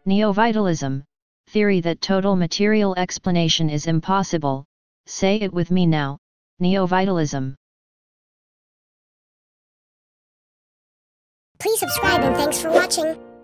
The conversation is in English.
Neovitalism, theory that total material explanation is impossible. Say it with me now. Neovitalism. Please subscribe and thanks for watching.